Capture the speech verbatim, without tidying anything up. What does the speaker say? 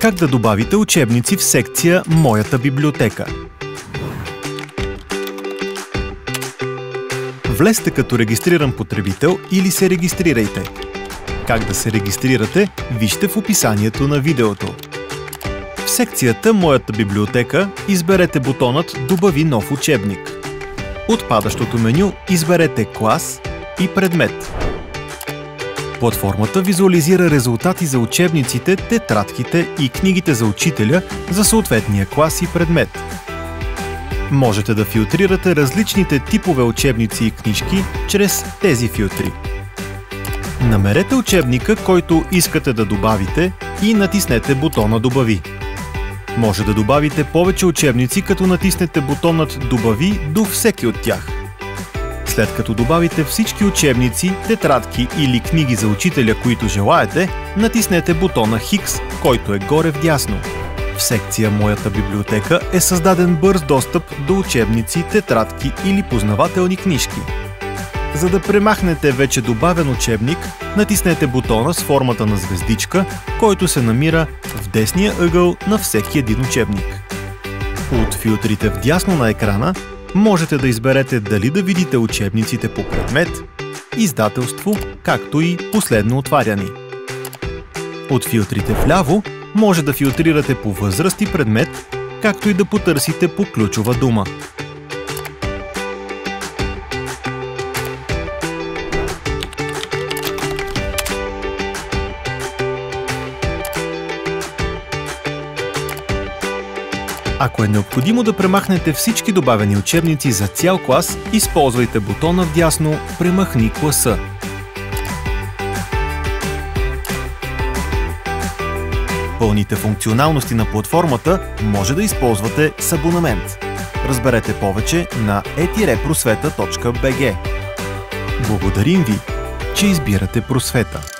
Как да добавите учебници в секция Моята библиотека? Влезте като регистриран потребител или се регистрирайте. Как да се регистрирате, вижте в описанието на видеото. В секцията Моята библиотека изберете бутонът Добави нов учебник. От падащото меню изберете клас и предмет. Платформата визуализира резултати за учебниците, тетрадките и книгите за учителя за съответния клас и предмет. Можете да филтрирате различните типове учебници и книжки чрез тези филтри. Намерете учебника, който искате да добавите и натиснете бутона Добави. Може да добавите повече учебници, като натиснете бутонът Добави до всеки от тях. След като добавите всички учебници, тетрадки или книги за учителя, които желаете, натиснете бутона Хикс, който е горе вдясно. В секция Моята библиотека е създаден бърз достъп до учебници, тетрадки или познавателни книжки. За да премахнете вече добавен учебник, натиснете бутона с формата на звездичка, който се намира в десния ъгъл на всеки един учебник. От филтрите вдясно на екрана можете да изберете дали да видите учебниците по предмет, издателство, както и последно отваряни. От филтрите вляво може да филтрирате по възраст и предмет, както и да потърсите по ключова дума. Ако е необходимо да премахнете всички добавени учебници за цял клас, използвайте бутона вдясно Премахни класа. Пълните функционалности на платформата може да използвате с абонамент. Разберете повече на e просвета точка b g. Благодарим ви, че избирате Просвета.